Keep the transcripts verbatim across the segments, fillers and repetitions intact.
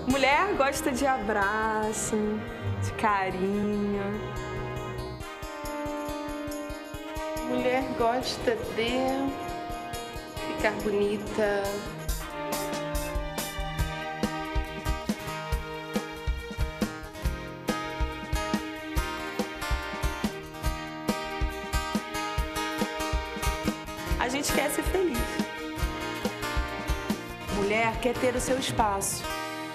Mulher gosta de abraço, de carinho. Mulher gosta de ficar bonita. A gente quer ser feliz. Mulher quer ter o seu espaço.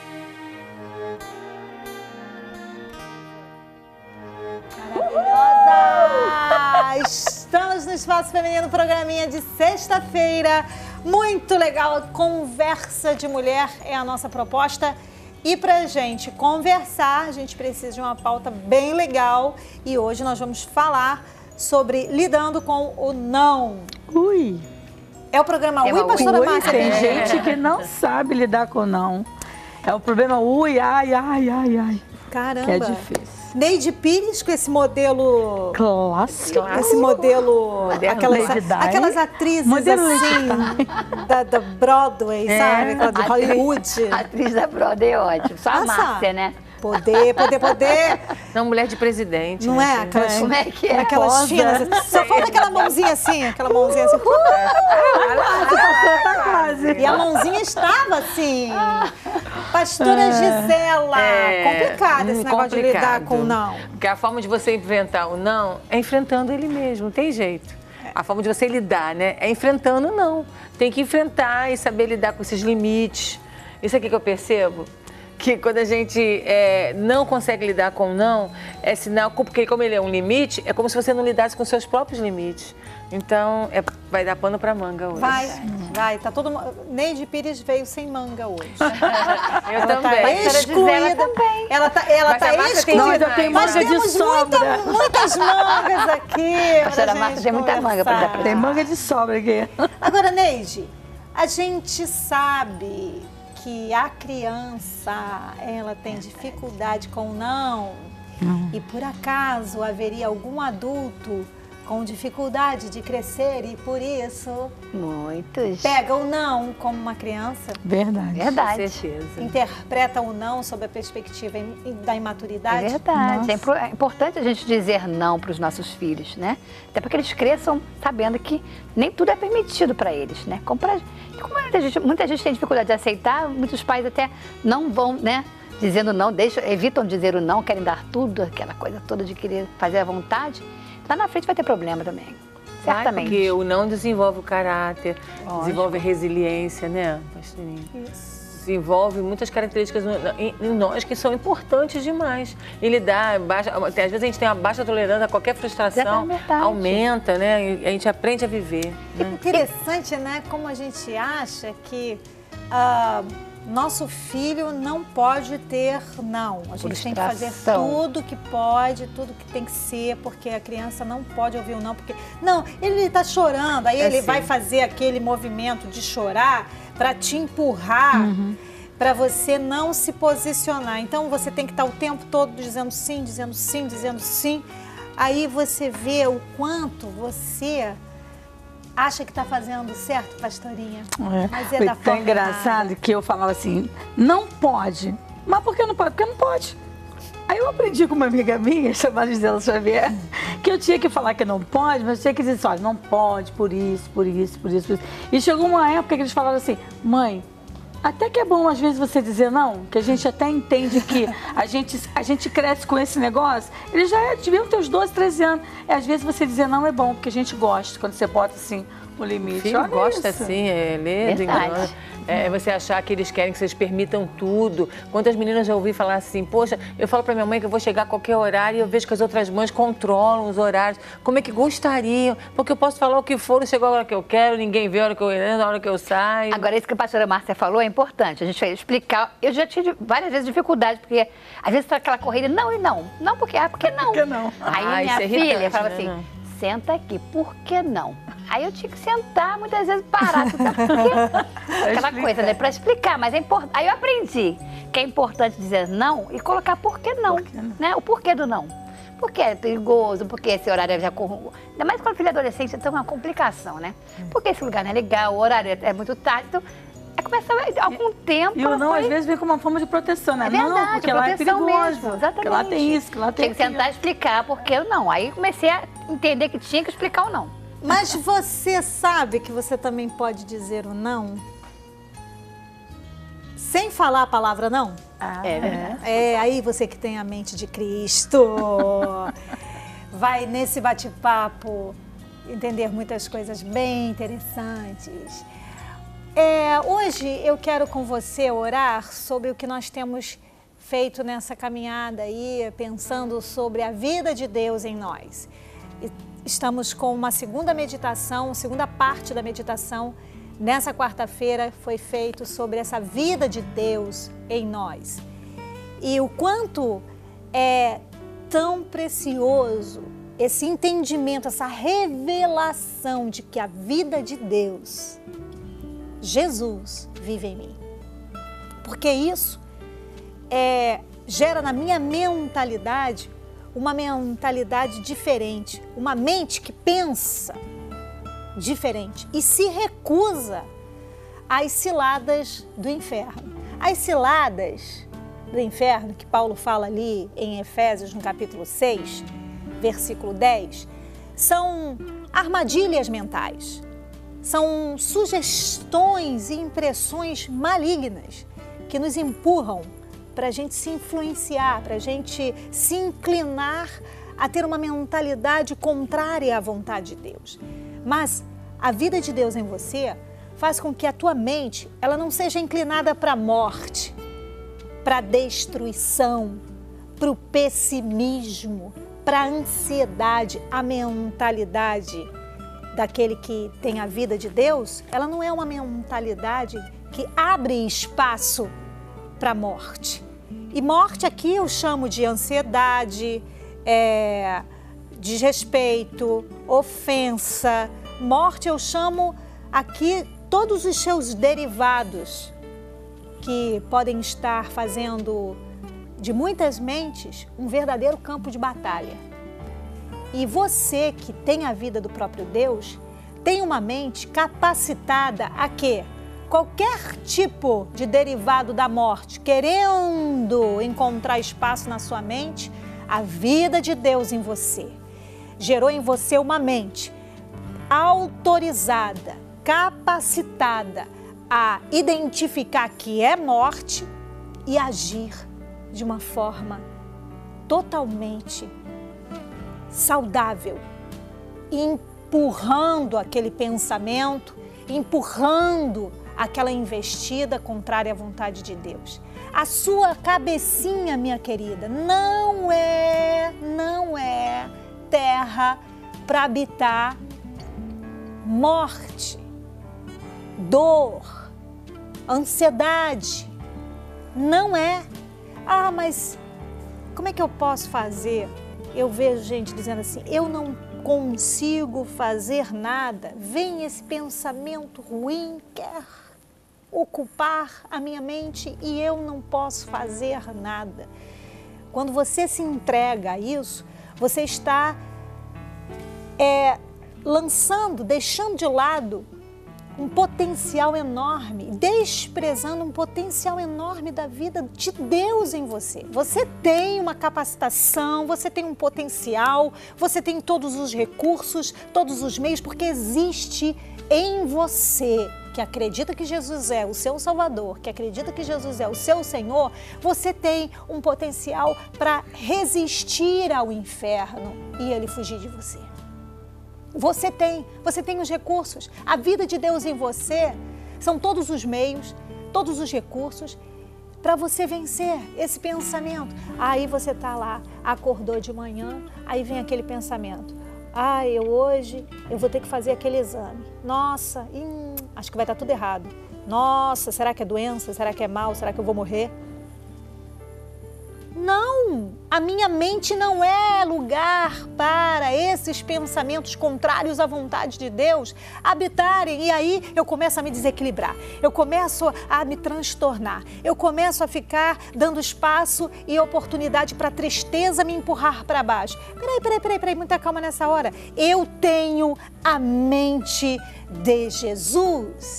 Maravilhosa! Estamos no Espaço Feminino, programinha de sexta-feira. Muito legal, conversa de mulher é a nossa proposta. E pra gente conversar, a gente precisa de uma pauta bem legal. E hoje nós vamos falar sobre lidando com o não. Ui! É o programa Ui, pastora Márcia? Tem gente que não sabe lidar com não. É o problema ui, ai, ai, ai, ai. Caramba. Que é difícil. Neide Pires com esse modelo... Clássico. Esse modelo... Aquelas, Lady Di. aquelas atrizes Modelo assim, da, da Broadway, É. sabe? Aquela de Hollywood. A atriz da Broadway é ótimo. Só a Nossa. Márcia, né? Poder, poder, poder. Não, mulher de presidente. Não né? é? Aquelas, Como é que é? aquelas Posa. chinas. Só falta aquela mãozinha assim, aquela mãozinha assim. Tá quase. E a mãozinha estava assim. Pastora Gisela. É, complicado esse hum, negócio de lidar complicado. com o não. Porque a forma de você enfrentar o não é enfrentando ele mesmo, não tem jeito. A forma de você lidar, né? É enfrentando o não. Tem que enfrentar e saber lidar com esses limites. Isso aqui que eu percebo, que quando a gente é, não consegue lidar com o não, é sinal, porque como ele é um limite, é como se você não lidasse com seus próprios limites. Então, é, vai dar pano pra manga hoje. Vai, vai. Tá todo mundo... Neide Pires veio sem manga hoje. Eu Ela também. tá excluída. também. Ela tá, ela Mas tá a Márcia tem excluída. Não, mas eu tenho Nós manga de temos sobra. muita, muitas mangas aqui. A pastora pra Márcia gente tem muita manga pra dar pra conversar. Tem manga de sobra aqui. Agora, Neide, a gente sabe que a criança, ela tem dificuldade com o não. Hum. E por acaso haveria algum adulto com dificuldade de crescer e por isso Muitos. pega o não como uma criança, Verdade. Verdade. Com certeza. interpreta o não sob a perspectiva im- da É imaturidade? verdade. É impor- é importante a gente dizer não para os nossos filhos, né? Até para que eles cresçam sabendo que nem tudo é permitido para eles, né? Como, pra, como muita, gente, muita gente tem dificuldade de aceitar, muitos pais até não vão, né? Dizendo não, deixam, evitam dizer o não, querem dar tudo, aquela coisa toda de querer fazer à vontade. Lá na frente vai ter problema também. Vai, Certamente. porque o não desenvolve o caráter, Lógico. desenvolve a resiliência, né, pastorinha? Isso. Desenvolve muitas características em em nós que são importantes demais. E lidar, baixa, até às vezes a gente tem uma baixa tolerância a qualquer frustração, É verdade. aumenta, né? E a gente aprende a viver. É Né? interessante, né? Como a gente acha que ah, nosso filho não pode ter não. A gente tem que fazer Frustração. tudo que pode, tudo que tem que ser, porque a criança não pode ouvir o não, porque não, ele está chorando, aí É ele assim. vai fazer aquele movimento de chorar para te empurrar. Para você não se posicionar. Então você tem que estar o tempo todo dizendo sim, dizendo sim, dizendo sim. Aí você vê o quanto você acha que está fazendo certo, pastorinha. É. Mas é Foi da tão forma engraçado errada. que eu falava assim, não pode. Mas por que não pode? Porque não pode. Aí eu aprendi com uma amiga minha, chamada Gisela Xavier, que eu tinha que falar que não pode, mas eu tinha que dizer assim, olha, não pode, por isso, por isso, por isso, por isso. E chegou uma época que eles falaram assim, mãe, até que é bom às vezes você dizer não, que a gente até entende que a gente, a gente cresce com esse negócio. Eles já deviam ter uns doze, treze anos. E às vezes você dizer não é bom, porque a gente gosta, quando você bota assim o limite. Filho Olha gosta isso. assim, é ler, Verdade. é você achar que eles querem que vocês permitam tudo. Quantas meninas já ouvi falar assim, poxa, eu falo pra minha mãe que eu vou chegar a qualquer horário e eu vejo que as outras mães controlam os horários. Como é que gostariam? Porque eu posso falar o que for, chegou a hora que eu quero, ninguém vê a hora que eu entro, a hora que eu saio. Agora, isso que a pastora Márcia falou é importante. A gente vai explicar. Eu já tive várias vezes dificuldade, porque às vezes tá aquela corrida, não e não. Não porque é, porque não. Por que não? Aí Ah, minha isso é filha irritante, falava né? assim, Não. senta aqui, por que não? Aí eu tinha que sentar, muitas vezes parar, tudo, sabe por quê? Aquela coisa, né? Pra explicar, mas é importante. Aí eu aprendi que é importante dizer não e colocar por que não, né? O porquê do não. Porque é perigoso, porque esse horário já corre. Ainda mais quando o filho é adolescente, então é uma complicação, né? Porque esse lugar não é legal, o horário é muito tarde. Então, é começa a algum tempo. E o não, foi... às vezes, vem como uma forma de proteção, né? É verdade, não, porque lá é perigoso. Mesmo, exatamente. Porque lá tem isso, que lá tem Tinha que tentar explicar porque não. Aí comecei a entender que tinha que explicar o não. Mas você sabe que você também pode dizer o não sem falar a palavra não? Ah, é verdade. É, aí você que tem a mente de Cristo vai nesse bate-papo entender muitas coisas bem interessantes. É, hoje eu quero com você orar sobre o que nós temos feito nessa caminhada aí, pensando sobre a vida de Deus em nós. Estamos com uma segunda meditação, segunda parte da meditação. Nessa quarta-feira foi feito sobre essa vida de Deus em nós. E o quanto é tão precioso esse entendimento, essa revelação de que a vida de Deus, Jesus, vive em mim. Porque isso é, gera na minha mentalidade uma mentalidade diferente, uma mente que pensa diferente e se recusa às ciladas do inferno. As ciladas do inferno, que Paulo fala ali em Efésios, no capítulo seis, versículo dez, são armadilhas mentais, são sugestões e impressões malignas que nos empurram para a gente se influenciar, para a gente se inclinar a ter uma mentalidade contrária à vontade de Deus. Mas a vida de Deus em você faz com que a tua mente ela não seja inclinada para a morte, para a destruição, para o pessimismo, para a ansiedade. A mentalidade daquele que tem a vida de Deus, ela não é uma mentalidade que abre espaço para a morte. E morte aqui eu chamo de ansiedade, é, desrespeito, ofensa. Morte eu chamo aqui todos os seus derivados que podem estar fazendo de muitas mentes um verdadeiro campo de batalha. E você que tem a vida do próprio Deus, tem uma mente capacitada a quê? Qualquer tipo de derivado da morte, querendo encontrar espaço na sua mente, a vida de Deus em você gerou em você uma mente autorizada, capacitada a identificar que é morte e agir de uma forma totalmente saudável, empurrando aquele pensamento, empurrando aquela investida contrária à vontade de Deus. A sua cabecinha, minha querida, não é, não é terra para habitar morte, dor, ansiedade. Não é. Ah, mas como é que eu posso fazer? Eu vejo gente dizendo assim, eu não consigo fazer nada. Vem esse pensamento ruim, quer ocupar a minha mente e eu não posso fazer nada. Quando você se entrega a isso, você está é, lançando, deixando de lado um potencial enorme, desprezando um potencial enorme da vida de Deus em você. Você tem uma capacitação, você tem um potencial, você tem todos os recursos, todos os meios, porque existe em você, que acredita que Jesus é o seu Salvador, que acredita que Jesus é o seu Senhor, você tem um potencial para resistir ao inferno e ele fugir de você. Você tem, você tem os recursos. A vida de Deus em você são todos os meios, todos os recursos para você vencer esse pensamento. Aí você está lá, acordou de manhã, aí vem aquele pensamento. Ah, eu hoje, eu vou ter que fazer aquele exame. Nossa, hum, acho que vai estar tudo errado. Nossa, será que é doença? Será que é mal? Será que eu vou morrer? Não, a minha mente não é lugar para esses pensamentos contrários à vontade de Deus habitarem. E aí eu começo a me desequilibrar, eu começo a me transtornar, eu começo a ficar dando espaço e oportunidade para a tristeza me empurrar para baixo. Peraí, peraí, peraí, peraí, muita calma nessa hora. Eu tenho a mente de Jesus.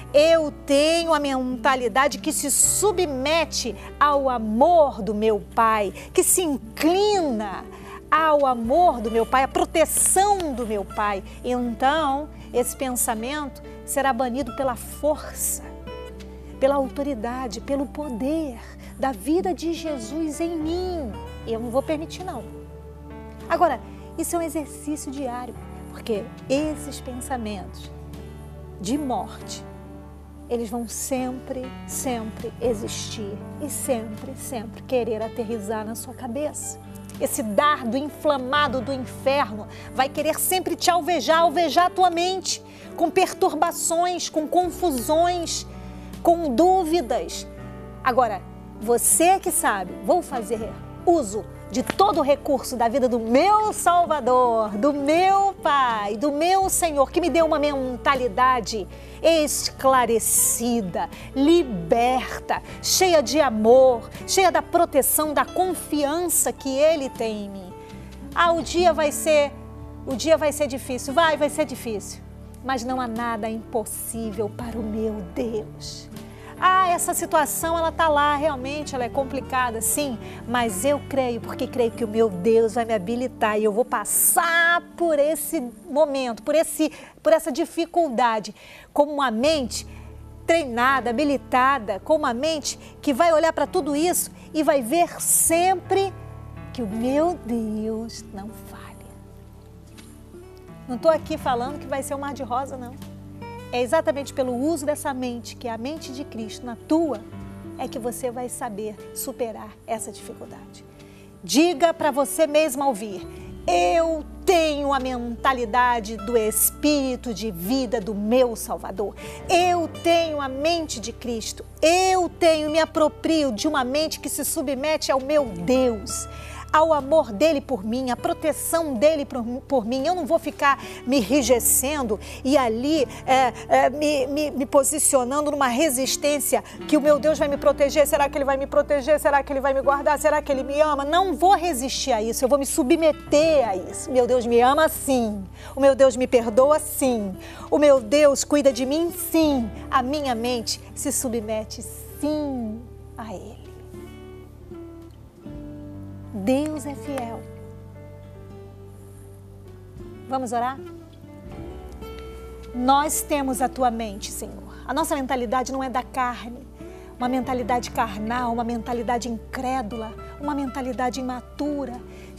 Eu tenho a mentalidade que se submete ao amor do meu Pai, que se inclina ao amor do meu Pai, à proteção do meu Pai. Então, esse pensamento será banido pela força, pela autoridade, pelo poder da vida de Jesus em mim. Eu não vou permitir, não. Agora, isso é um exercício diário, porque esses pensamentos de morte, eles vão sempre, sempre existir e sempre, sempre querer aterrissar na sua cabeça. Esse dardo inflamado do inferno vai querer sempre te alvejar, alvejar a tua mente, com perturbações, com confusões, com dúvidas. Agora, você que sabe, vou fazer uso de todo o recurso da vida do meu Salvador, do meu Pai, do meu Senhor, que me deu uma mentalidade esclarecida, liberta, cheia de amor, cheia da proteção, da confiança que Ele tem em mim. Ah, o dia vai ser, o dia vai ser difícil, vai, vai ser difícil, mas não há nada impossível para o meu Deus. Ah, essa situação, ela está lá, realmente, ela é complicada, sim, mas eu creio, porque creio que o meu Deus vai me habilitar e eu vou passar por esse momento, por, esse, por essa dificuldade, como uma mente treinada, habilitada, com uma mente que vai olhar para tudo isso e vai ver sempre que o meu Deus não falha. Não estou aqui falando que vai ser um mar de rosa, não. É exatamente pelo uso dessa mente, que é a mente de Cristo, na tua, é que você vai saber superar essa dificuldade. Diga para você mesma ouvir: eu tenho a mentalidade do Espírito de vida do meu Salvador. Eu tenho a mente de Cristo. Eu tenho, me aproprio de uma mente que se submete ao meu Deus, ao amor dele por mim, à proteção dele por, por mim. Eu não vou ficar me enrijecendo e ali é, é, me, me, me posicionando numa resistência que o meu Deus vai me proteger. Será que ele vai me proteger? Será que ele vai me guardar? Será que ele me ama? Não vou resistir a isso, eu vou me submeter a isso. Meu Deus me ama sim, o meu Deus me perdoa sim, o meu Deus cuida de mim sim. A minha mente se submete sim a ele. Deus é fiel. Vamos orar? Nós temos a tua mente, Senhor. A nossa mentalidade não é da carne, uma mentalidade carnal, uma mentalidade incrédula, uma mentalidade imatura,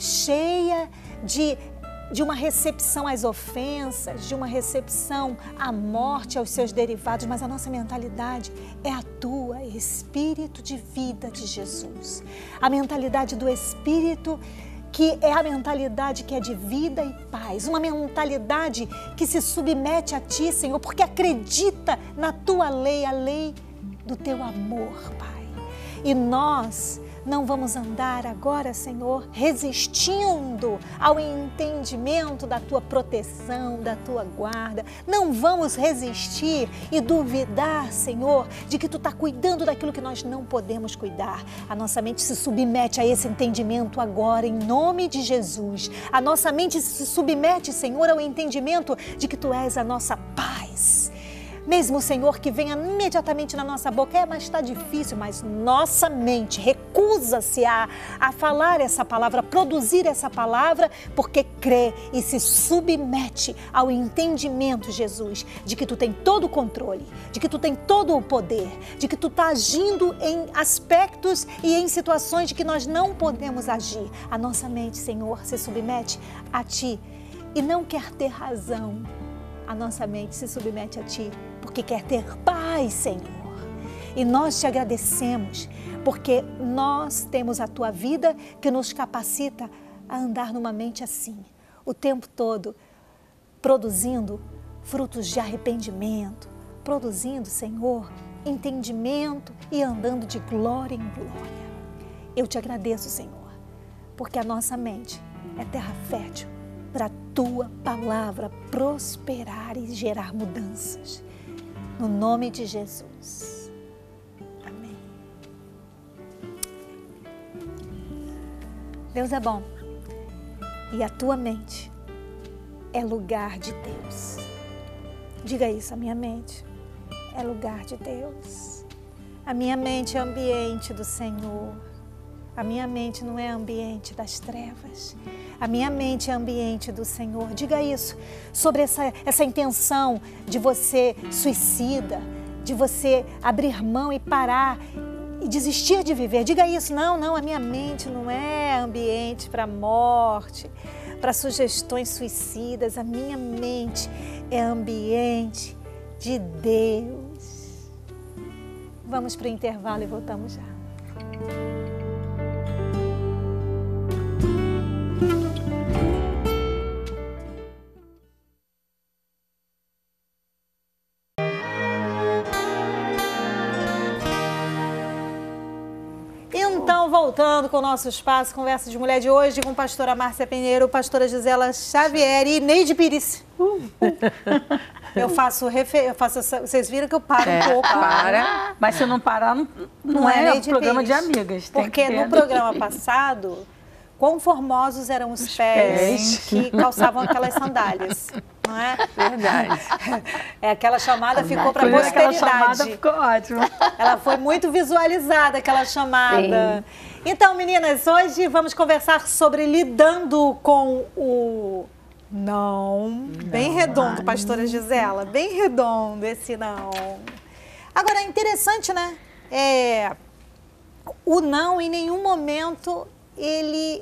cheia de, de uma recepção às ofensas, de uma recepção à morte, aos seus derivados, mas a nossa mentalidade é a tua, Espírito de vida de Jesus. A mentalidade do Espírito, que é a mentalidade que é de vida e paz, uma mentalidade que se submete a ti, Senhor, porque acredita na tua lei, a lei do teu amor, Pai. E nós não vamos andar agora, Senhor, resistindo ao entendimento da tua proteção, da tua guarda. Não vamos resistir e duvidar, Senhor, de que tu está cuidando daquilo que nós não podemos cuidar. A nossa mente se submete a esse entendimento agora, em nome de Jesus. A nossa mente se submete, Senhor, ao entendimento de que tu és a nossa paz. Mesmo, Senhor, que venha imediatamente na nossa boca, é, mas está difícil, mas nossa mente recusa-se a, a falar essa palavra, a produzir essa palavra, porque crê e se submete ao entendimento, Jesus, de que tu tem todo o controle, de que tu tem todo o poder, de que tu está agindo em aspectos e em situações de que nós não podemos agir. A nossa mente, Senhor, se submete a ti e não quer ter razão. A nossa mente se submete a ti porque quer ter paz, Senhor. E nós te agradecemos porque nós temos a tua vida que nos capacita a andar numa mente assim, o tempo todo, produzindo frutos de arrependimento, produzindo, Senhor, entendimento e andando de glória em glória. Eu te agradeço, Senhor, porque a nossa mente é terra fértil para a tua palavra prosperar e gerar mudanças. No nome de Jesus. Amém. Deus é bom. E a tua mente é lugar de Deus. Diga isso, a minha mente é lugar de Deus. A minha mente é ambiente do Senhor. A minha mente não é ambiente das trevas. A minha mente é ambiente do Senhor. Diga isso sobre essa, essa intenção de você suicida, de você abrir mão e parar e desistir de viver. Diga isso. Não, não, a minha mente não é ambiente para morte, para sugestões suicidas. A minha mente é ambiente de Deus. Vamos para o intervalo e voltamos já. Então, voltando com o nosso espaço, Conversa de Mulher de hoje, com a pastora Márcia Pinheiro, pastora Gisela Xavier e Neide Pires. Uh, uh. Eu faço refer... eu faço Vocês viram que eu paro é, um pouco. Para. Mas se não parar, não, não, não é, é um programa Pires. De amigas. Tem Porque no programa passado, quão formosos eram os, os pés, pés que calçavam aquelas sandálias. Não é? Verdade. É, aquela chamada ficou para a posteridade. Aquela chamada ficou ótima. Ela foi muito visualizada, aquela chamada. Sim. Então, meninas, hoje vamos conversar sobre lidando com o não. não. Bem redondo, pastora Gisela, bem redondo esse não. Agora, é interessante, né? É, o não, em nenhum momento, ele,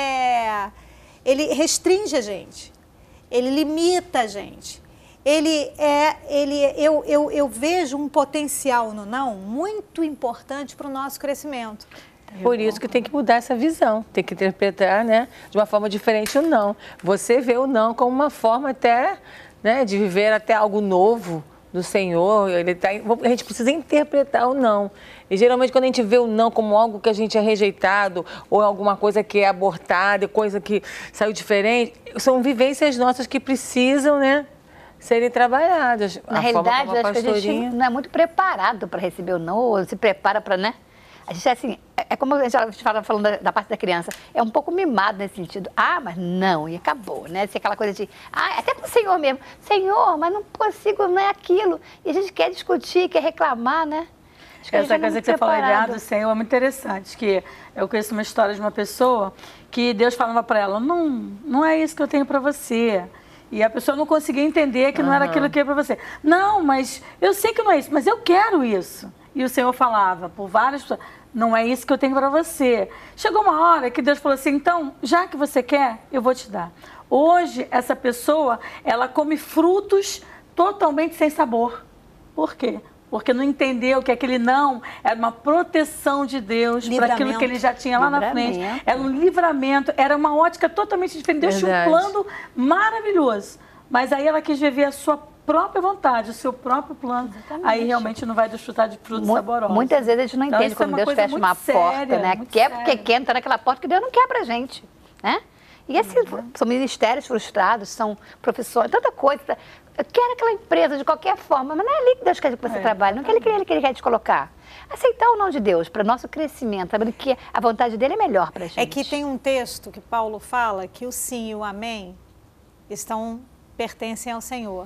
é, ele restringe a gente. Ele limita a gente. Ele é, ele, eu, eu, eu vejo um potencial no não muito importante para o nosso crescimento. Por isso que tem que mudar essa visão, tem que interpretar, né, de uma forma diferente o não. Você vê o não como uma forma até, né, de viver até algo novo do Senhor. Ele tá, a gente precisa interpretar o não. E geralmente quando a gente vê o não como algo que a gente é rejeitado, ou alguma coisa que é abortada, coisa que saiu diferente, são vivências nossas que precisam, né, serem trabalhadas. Na a realidade, acho pastorinha... que a gente não é muito preparado para receber o não, ou se prepara para, né? A gente é assim, é como a gente fala falando da, da parte da criança, é um pouco mimado nesse sentido. Ah, mas não, e acabou, né? Se aquela coisa de, ah, até pro Senhor mesmo, Senhor, mas não consigo, não é aquilo. E a gente quer discutir, quer reclamar, né? Essa coisa que você falou aí do Senhor é muito interessante, que eu conheço uma história de uma pessoa que Deus falava para ela, não, não é isso que eu tenho para você. E a pessoa não conseguia entender que uhum. não era aquilo que é para você. Não, mas eu sei que não é isso, mas eu quero isso. E o Senhor falava por várias pessoas, não é isso que eu tenho para você. Chegou uma hora que Deus falou assim, então, já que você quer, eu vou te dar. Hoje, essa pessoa, ela come frutos totalmente sem sabor. Por quê? Porque não entendeu que aquele não era uma proteção de Deus para aquilo que ele já tinha lá na frente. Era um livramento, era uma ótica totalmente diferente. Deus tinha um plano maravilhoso. Mas aí ela quis viver a sua própria vontade, o seu próprio plano. Exatamente. Aí realmente não vai desfrutar de frutos Mu saborosos. Muitas vezes a gente não então, entende quando é Deus fecha uma séria, porta, né? Quer séria. Porque quer entrar naquela porta que Deus não quer pra gente, né? E assim, uhum. são ministérios frustrados, são profissões, tanta coisa. Quer aquela empresa de qualquer forma, mas não é ali que Deus quer que você é. trabalhe, não é aquele que Ele quer te colocar. Aceitar o não de Deus para nosso crescimento, sabendo que a vontade dele é melhor pra gente. É que tem um texto que Paulo fala que o sim e o amém estão, pertencem ao Senhor.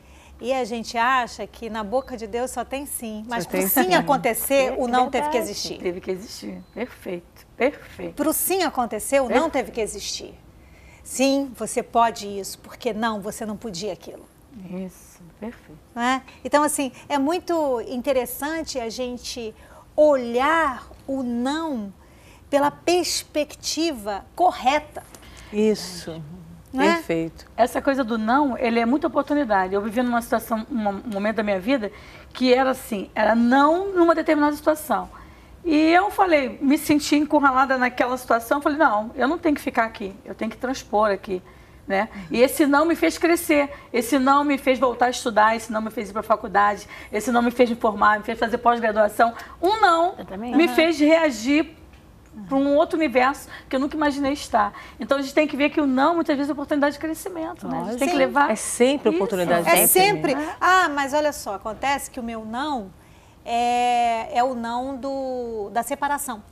E a gente acha que na boca de Deus só tem sim, mas para o sim acontecer, o não teve que existir. Teve que existir, perfeito, perfeito. Para o sim acontecer, o não teve que existir. Sim, você pode isso, porque não, você não podia aquilo. Isso, perfeito. Não é? Então, assim, é muito interessante a gente olhar o não pela perspectiva correta. Isso. Não é? Perfeito. Essa coisa do não, ele é muita oportunidade. Eu vivi numa situação, um momento da minha vida que era assim, era não numa determinada situação. E eu falei, me senti encurralada naquela situação, falei, não, eu não tenho que ficar aqui, eu tenho que transpor aqui, né? E esse não me fez crescer, esse não me fez voltar a estudar, esse não me fez ir para a faculdade, esse não me fez me formar, me fez fazer pós-graduação. Um não me uhum. fez reagir para um outro universo que eu nunca imaginei estar. Então a gente tem que ver que o não, muitas vezes, é oportunidade de crescimento, né? A gente tem Sim. que levar... É sempre oportunidade Isso. de É sempre. Né? Ah, mas olha só, acontece que o meu não é, é o não do, da separação.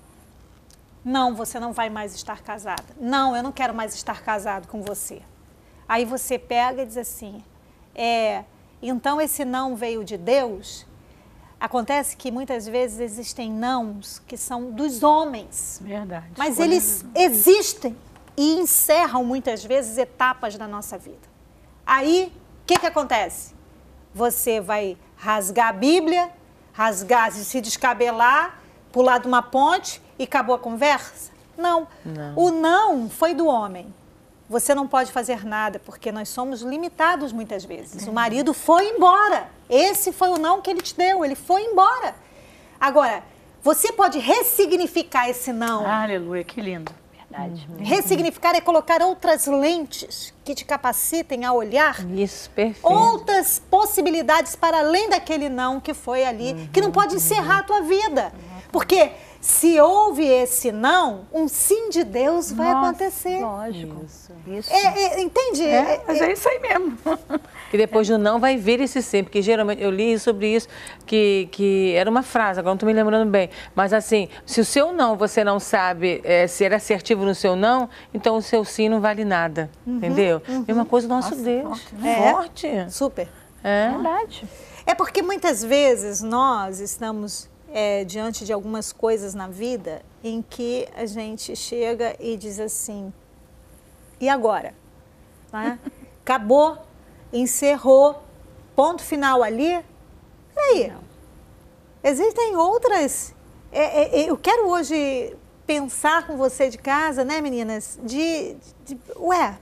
Não, você não vai mais estar casada. Não, eu não quero mais estar casado com você. Aí você pega e diz assim, é, então esse não veio de Deus, acontece que muitas vezes existem nãos que são dos homens. Verdade. Mas eles existem e encerram muitas vezes etapas da nossa vida. Aí, o que, que acontece? Você vai rasgar a Bíblia, rasgar, se descabelar, pular de uma ponte e acabou a conversa? Não. não. O não foi do homem. Você não pode fazer nada, porque nós somos limitados muitas vezes. É. O marido foi embora. Esse foi o não que ele te deu, ele foi embora. Agora, você pode ressignificar esse não. Aleluia, que lindo. Verdade. Uhum. Ressignificar é colocar outras lentes que te capacitem a olhar. Isso, perfeito. Outras possibilidades para além daquele não que foi ali, uhum, que não pode encerrar uhum. a tua vida. Porque se houve esse não, um sim de Deus vai Nossa, acontecer. Lógico. Isso. isso. É, é, entende? É, É, mas é isso aí mesmo. E depois do não vai vir esse sim, porque geralmente eu li sobre isso, que, que era uma frase, agora não estou me lembrando bem, mas assim, se o seu não você não sabe é, ser assertivo no seu não, então o seu sim não vale nada, uhum, entendeu? Uhum. Mesma coisa do nosso Nossa, Deus. Forte. Né? É, forte. Super. É verdade. É porque muitas vezes nós estamos é, diante de algumas coisas na vida em que a gente chega e diz assim, e agora? Né? Acabou, encerrou, ponto final ali. Peraí, Não. existem outras... É, é, eu quero hoje pensar com você de casa, né, meninas, de... de ué,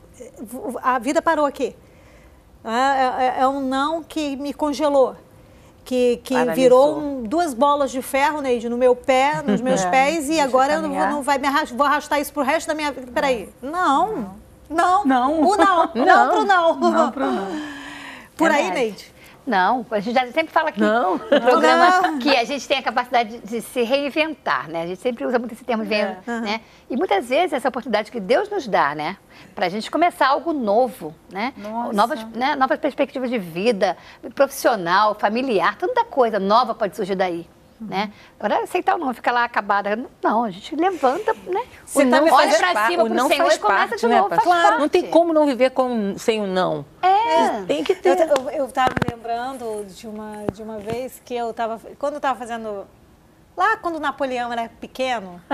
a vida parou aqui. É, é, é um não que me congelou. Que, que virou um, duas bolas de ferro, Neide, no meu pé, nos meus é, pés, e agora eu não vou, não vai me arrastar, vou arrastar isso pro resto da minha vida. Peraí. Não. Não. Não. O não. Não, não pro não. Não pro não. Por é aí, verdade. Neide. Não, a gente já sempre fala aqui não. no programa não. que a gente tem a capacidade de, de se reinventar, né? A gente sempre usa muito esse termo, é. né? E muitas vezes essa oportunidade que Deus nos dá, né? Para a gente começar algo novo, né? Novas, né? Novas perspectivas de vida, profissional, familiar, tanta coisa nova pode surgir daí. Né? Agora, aceitar ou não, fica lá acabada. Não, a gente levanta, né? O não olha faz pra cima o não pro Senhor faz e começa parte, de né, novo. Faz claro, parte. não tem como não viver com, sem o não. É. Tem que ter. Eu estava me lembrando de uma, de uma vez que eu estava... Quando eu estava fazendo... Lá quando o Napoleão era pequeno...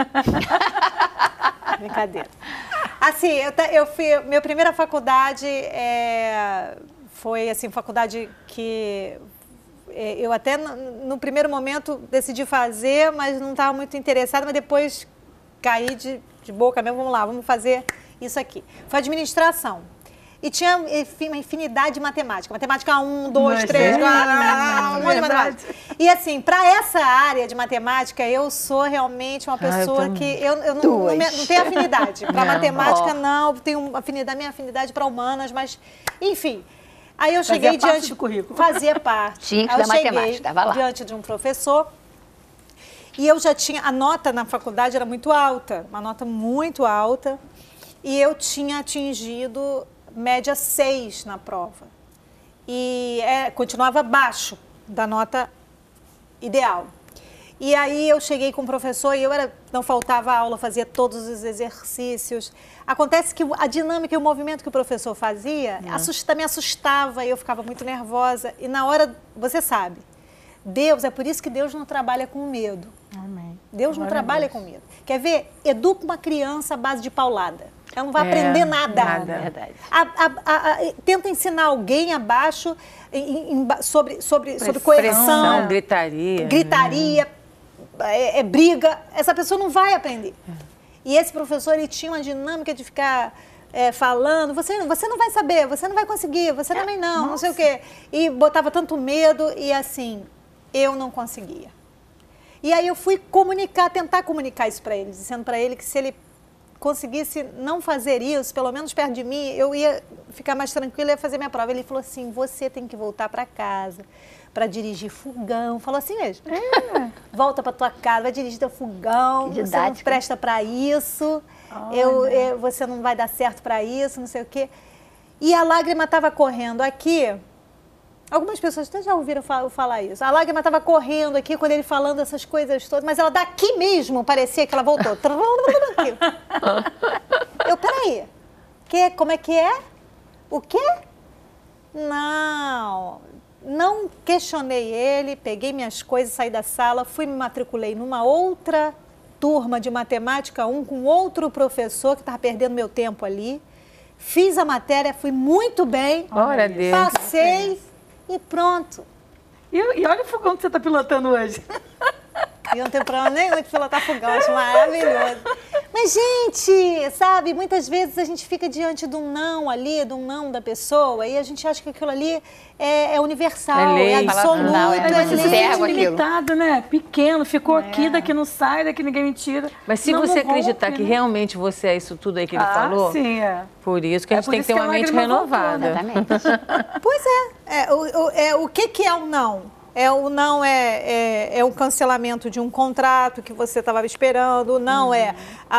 Brincadeira. Assim, eu, eu fui... Minha primeira faculdade é, foi, assim, faculdade que... Eu até, no, no primeiro momento, decidi fazer, mas não estava muito interessada, mas depois caí de, de boca mesmo, vamos lá, vamos fazer isso aqui. Foi administração. E tinha, enfim, uma infinidade de matemática. Matemática um, dois, três, quatro, um monte de matemática. E assim, para essa área de matemática, eu sou realmente uma pessoa ah, eu que eu, eu não, não, me, não tenho afinidade. Para matemática, oh. não, tenho afinidade, minha afinidade para humanas, mas, enfim... Aí eu cheguei fazia diante... do currículo. Fazia parte. Tinha que Aí eu da cheguei matemática, estava lá. diante de um professor e eu já tinha... A nota na faculdade era muito alta, uma nota muito alta, e eu tinha atingido média seis na prova. E é, continuava abaixo da nota ideal. E aí eu cheguei com o professor e eu era, não faltava aula, fazia todos os exercícios. Acontece que a dinâmica e o movimento que o professor fazia uhum. assusta, me assustava e eu ficava muito nervosa. E na hora, você sabe, Deus, é por isso que Deus não trabalha com medo. Amém. Deus não Glória trabalha com medo. Quer ver? Educa uma criança à base de paulada. Ela não vai é, aprender nada. Nada, é verdade. A, a, a, a, tenta ensinar alguém abaixo em, em, sobre, sobre, sobre coerção. Gritaria. Gritaria. Hum. É, é briga, essa pessoa não vai aprender. E esse professor, ele tinha uma dinâmica de ficar é, falando, você, você não vai saber, você não vai conseguir, você também não, Nossa. não sei o quê. E botava tanto medo e assim, eu não conseguia. E aí eu fui comunicar, tentar comunicar isso para ele, dizendo para ele que se ele conseguisse não fazer isso, pelo menos perto de mim, eu ia ficar mais tranquila e ia fazer minha prova. Ele falou assim, você tem que voltar para casa para dirigir fogão. Falou assim mesmo. É. Volta para tua casa, vai dirigir teu fogão, você não presta para isso, eu, eu, você não vai dar certo para isso, não sei o quê. E a lágrima estava correndo aqui. Algumas pessoas até já ouviram falar isso. A lágrima estava correndo aqui quando ele falando essas coisas todas, mas ela daqui mesmo parecia que ela voltou. Eu, peraí, que, como é que é? O quê? Não, não questionei ele, peguei minhas coisas, saí da sala, fui me matriculei numa outra turma de matemática um com outro professor que estava perdendo meu tempo ali. Fiz a matéria, fui muito bem, Glória a Deus. passei e pronto. E, e olha o fogão que você está pilotando hoje. E eu não tenho problema nenhum de pilotar fogão, acho maravilhoso. Mas, gente, sabe, muitas vezes a gente fica diante de um não ali, de um não da pessoa, e a gente acha que aquilo ali é, é universal, É lei. é absoluto, Não, é é, tudo Você se lei. certo. sente aquilo. limitado, né? Pequeno, ficou aqui, daqui não sai, daqui ninguém me tira. Mas se Não, você não acreditar rompe, que né? realmente você é isso tudo aí que ele ah, falou, sim, é. por isso que a É gente por tem que isso ter que uma a mente lágrima voltou, renovada. Exatamente. Pois é, é, o, o, é, o que, que é o não? É, o não é, é, é o cancelamento de um contrato que você estava esperando, o não é a,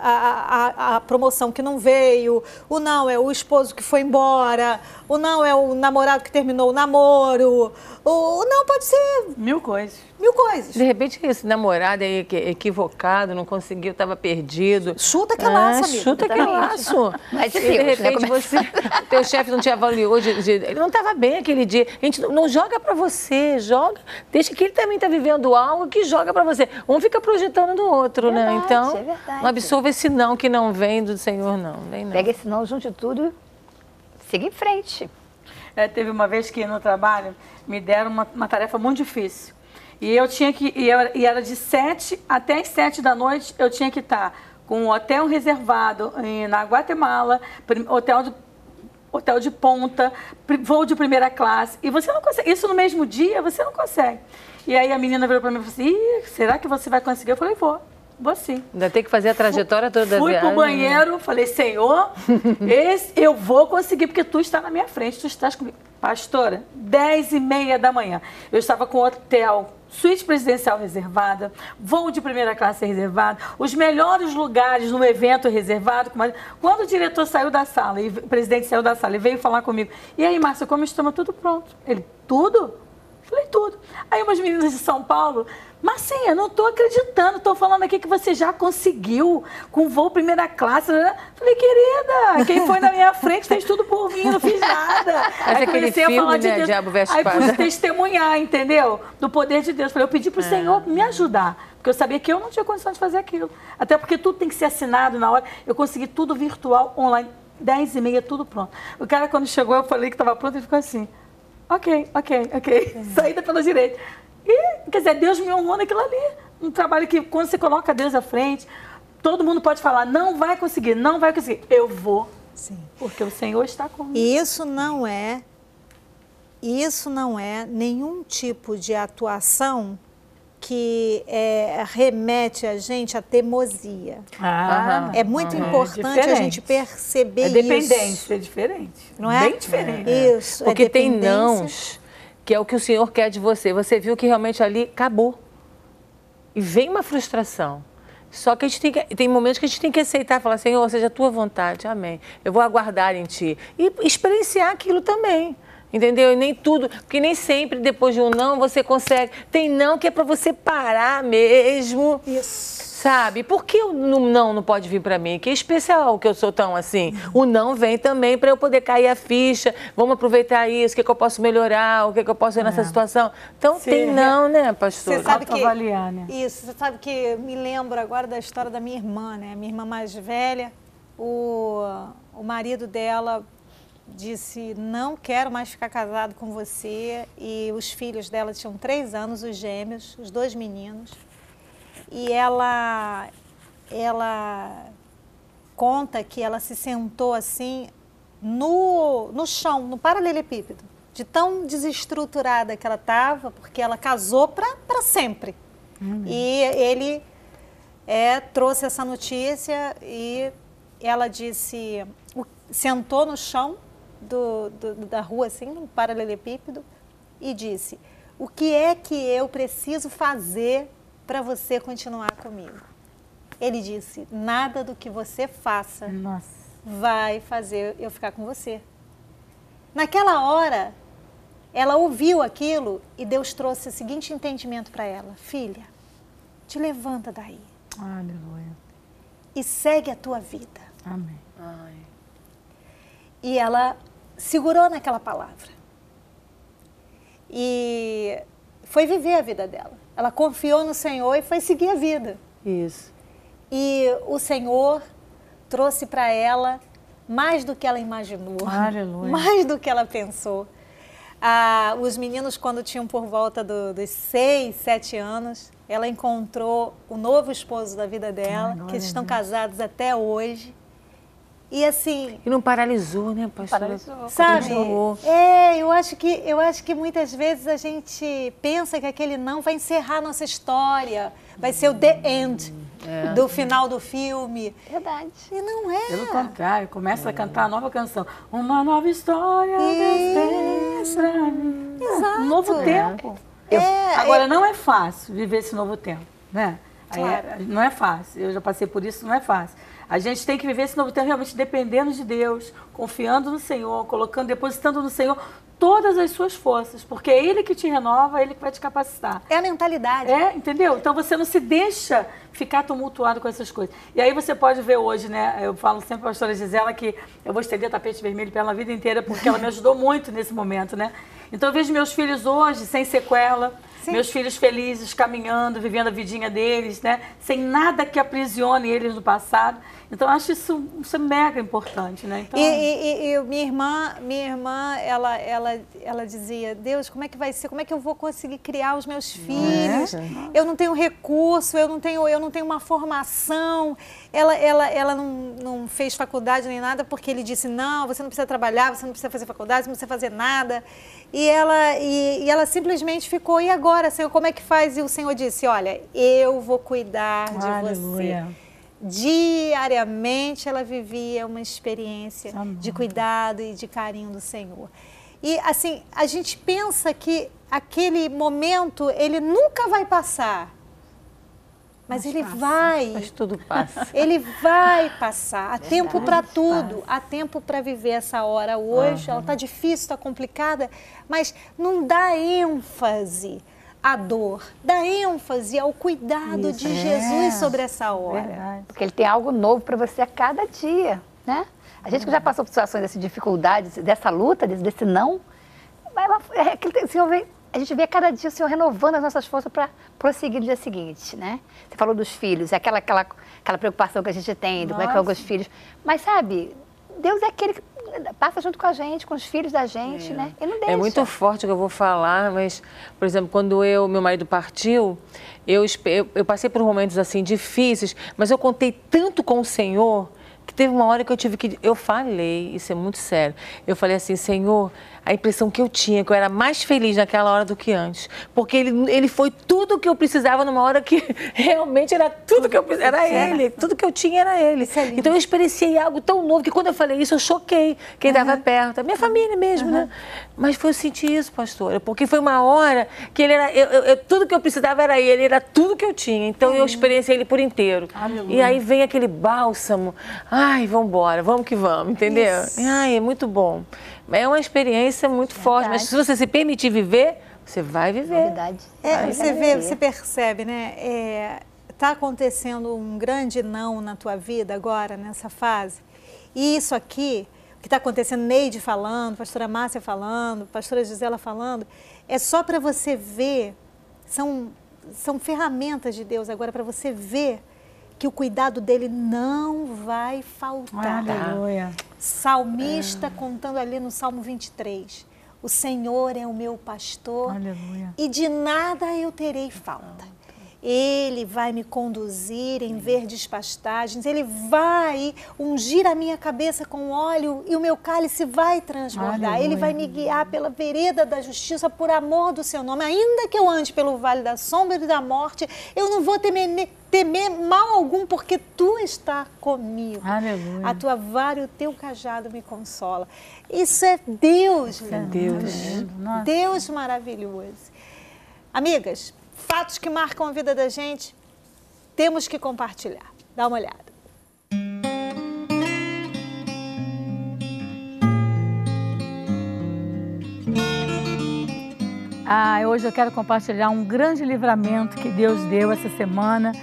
a, a, a promoção que não veio, o não é o esposo que foi embora, o não é o namorado que terminou o namoro, o, o não pode ser Mil coisas. mil coisas. De repente, esse namorado aí que- equivocado, não conseguiu, estava perdido. Chuta que laço, Ah, amigo. Chuta que Exatamente. laço. Mas de E de Deus, né? repente, você, o teu chefe não te avaliou, de- de- ele não estava bem aquele dia. A gente não, não joga para você, joga. Deixa que ele também está vivendo algo que joga para você. Um fica projetando no outro, né? Verdade, Então, é verdade. não absorva esse não que não vem do Senhor, não. Vem não. Pega esse não, junte tudo e siga em frente. É, teve uma vez que no trabalho me deram uma, uma tarefa muito difícil. E eu tinha que. E, eu, e era de sete até as sete da noite, eu tinha que estar com um hotel reservado em, na Guatemala, prim- hotel de, hotel de ponta, pri- voo de primeira classe. E você não consegue. Isso no mesmo dia, você não consegue. E aí a menina virou para mim e falou assim: Ih, será que você vai conseguir? Eu falei, vou, vou sim. Ainda tem que fazer a trajetória toda da Fui viagem. pro banheiro, falei, Senhor, esse eu vou conseguir, porque tu está na minha frente, tu estás comigo. Pastora, dez e meia da manhã, eu estava com hotel, suíte presidencial reservada, voo de primeira classe reservado, os melhores lugares no evento reservado. Quando o diretor saiu da sala, e o presidente saiu da sala e veio falar comigo, e aí, Márcia, como estamos? Tudo pronto. Ele, tudo? Falei, tudo. Aí umas meninas de São Paulo, Marcinha, não estou acreditando, estou falando aqui que você já conseguiu com voo primeira classe. Né? Falei, querida, quem foi na minha frente fez tudo por mim, não fiz nada. Mas Aí aquele comecei a filme, falar de né, Deus. Diabo Veste Aí Prada. pude testemunhar, entendeu? Do poder de Deus. Falei, eu pedi para o É. Senhor me ajudar, porque eu sabia que eu não tinha condição de fazer aquilo. Até porque tudo tem que ser assinado na hora. Eu consegui tudo virtual, online, dez e meia, tudo pronto. O cara, quando chegou, eu falei que estava pronto, ele ficou assim, ok, ok, ok, saída pela direita. E, quer dizer, Deus me honrou naquilo ali. Um trabalho que, quando você coloca Deus à frente, todo mundo pode falar, não vai conseguir, não vai conseguir. Eu vou, Sim. porque o Senhor está comigo. E isso não é, isso não é nenhum tipo de atuação que é, remete a gente à teimosia. Ah, É muito é importante a diferente. gente perceber É isso. dependente, é diferente. Não é? Bem diferente. Isso. Porque é tem dependência. nãos, que é o que o Senhor quer de você. Você viu que realmente ali acabou. E vem uma frustração. Só que a gente tem, que, tem momentos que a gente tem que aceitar, falar, Senhor, seja a tua vontade, amém. Eu vou aguardar em ti. E experienciar aquilo também. Entendeu? E nem tudo, porque nem sempre depois de um não você consegue. Tem não que é para você parar mesmo. Isso. Sabe? Por que o não não pode vir para mim? Que especial que eu sou tão assim. O não vem também para eu poder cair a ficha. Vamos aproveitar isso. O que, que eu posso melhorar? O que, que eu posso ver nessa situação? Então Sim. tem não, né, pastor? Você sabe que Autoavaliar, né? isso, você sabe que me lembro agora da história da minha irmã, né? Minha irmã mais velha, o, o marido dela disse, não quero mais ficar casado com você. E os filhos dela tinham três anos, os gêmeos, os dois meninos. E ela, ela conta que ela se sentou assim no, no chão, no paralelepípedo, de tão desestruturada que ela estava, porque ela casou para sempre. Hum. E ele é, trouxe essa notícia e ela disse, sentou no chão do, do, da rua, assim, no paralelepípedo, e disse, o que é que eu preciso fazer para você continuar comigo? Ele disse, nada do que você faça Nossa. vai fazer eu ficar com você. Naquela hora, ela ouviu aquilo e Deus trouxe o seguinte entendimento para ela. Filha, te levanta daí. Aleluia. E segue a tua vida. Amém. Ai. E ela segurou naquela palavra e foi viver a vida dela. Ela confiou no Senhor e foi seguir a vida. Isso. E o Senhor trouxe para ela mais do que ela imaginou, Aleluia. mais do que ela pensou. Ah, os meninos, quando tinham por volta do, dos seis, sete anos, ela encontrou o novo esposo da vida dela, Ai, que eles estão Deus. casados até hoje. E assim, E não paralisou, né, pastora? Paralisou. sabe? Continuou. É, eu acho que eu acho que muitas vezes a gente pensa que aquele não vai encerrar a nossa história, vai ser o the end É. do final do filme. Verdade. E não é. Pelo contrário, começa a cantar a nova canção. Uma nova história Isso. Deus tem pra mim. Exato. Um novo tempo. É, Agora, é- não é fácil viver esse novo tempo, né? Aí Claro. é- não é fácil. Eu já passei por isso, não é fácil. A gente tem que viver esse novo tempo realmente dependendo de Deus, confiando no Senhor, colocando, depositando no Senhor todas as suas forças, porque é Ele que te renova, é Ele que vai te capacitar. É a mentalidade. É, entendeu? Então você não se deixa ficar tumultuado com essas coisas. E aí você pode ver hoje, né? Eu falo sempre para a pastora Gisela que eu vou estender tapete vermelho para ela a vida inteira, porque ela me ajudou muito nesse momento, né? Então eu vejo meus filhos hoje sem sequela, Sim. meus filhos felizes, caminhando, vivendo a vidinha deles, né? Sem nada que aprisione eles no passado. Então eu acho isso, isso é mega importante, né? Então, E, e- e- e minha irmã, minha irmã, ela, ela, ela dizia, Deus, como é que vai ser? Como é que eu vou conseguir criar os meus filhos? Eu não tenho recurso, eu não tenho, eu não tenho uma formação. Ela, ela, ela não, não fez faculdade nem nada porque ele disse, não, você não precisa trabalhar, você não precisa fazer faculdade, você não precisa fazer nada. E ela, e, e ela simplesmente ficou, e agora, Senhor, como é que faz? E o Senhor disse, olha, eu vou cuidar de Aleluia. você. Diariamente ela vivia uma experiência Amor. de cuidado e de carinho do Senhor. E assim, a gente pensa que aquele momento ele nunca vai passar, mas, ele vai, Mas tudo passa. ele vai passar. Há tempo para tudo, há tempo para viver essa hora hoje. Ela está difícil, está complicada, mas não dá ênfase à dor, dá ênfase ao cuidado de Jesus sobre essa hora. verdade. Porque ele tem algo novo para você a cada dia, né? A gente que já passou por situações dessas dificuldades, dessa luta, desse, desse não, vai lá, é aquele que o Senhor vem, a gente vê a cada dia o Senhor renovando as nossas forças para prosseguir no dia seguinte, né? Você falou dos filhos, é aquela, aquela, aquela preocupação que a gente tem, do como é que vão os filhos. Mas sabe, Deus é aquele que passa junto com a gente, com os filhos da gente, né? E não deixa. É muito forte o que eu vou falar, mas, por exemplo, quando eu, meu marido partiu, eu, espe- eu, eu passei por momentos assim difíceis, mas eu contei tanto com o Senhor que teve uma hora que eu tive que... Eu falei, isso é muito sério, eu falei assim, Senhor, a impressão que eu tinha, que eu era mais feliz naquela hora do que antes, porque ele, ele foi tudo que eu precisava numa hora que realmente era tudo que eu precisava, era ele, tudo que eu tinha era ele. Então eu experienciei algo tão novo que quando eu falei isso, eu choquei quem estava perto, a minha família mesmo, né? Mas foi eu senti isso, pastora, porque foi uma hora que ele era, eu, eu- eu- tudo que eu precisava era ele, ele era tudo que eu tinha, então eu experienciei ele por inteiro. E aí vem aquele bálsamo, ai, vamos embora, vamos que vamos, entendeu? Ai, é muito bom. É uma experiência muito forte, mas se você se permitir viver, você vai viver. Verdade. É, Vai você vê, viver. você percebe, né? É, tá acontecendo um grande não na tua vida agora, nessa fase. E isso aqui, o que está acontecendo, Neide falando, pastora Márcia falando, pastora Gisela falando, é só para você ver, são, são ferramentas de Deus agora para você ver que o cuidado dele não vai faltar. Aleluia. Salmista contando ali no Salmo vinte e três. O Senhor é o meu pastor Aleluia. e de nada eu terei falta. Ele vai me conduzir em verdes pastagens, Ele vai ungir a minha cabeça com óleo e o meu cálice vai transbordar. Aleluia. Ele vai me guiar pela vereda da justiça por amor do seu nome. Ainda que eu ande pelo vale da sombra e da morte, eu não vou temer, temer mal algum, porque Tu está comigo. Aleluia. A Tua vara e o Teu cajado me consola. Isso é Deus, É Deus. Nossa. Deus maravilhoso. Amigas, fatos que marcam a vida da gente, temos que compartilhar. Dá uma olhada. Ah, hoje eu quero compartilhar um grande livramento que Deus deu essa semana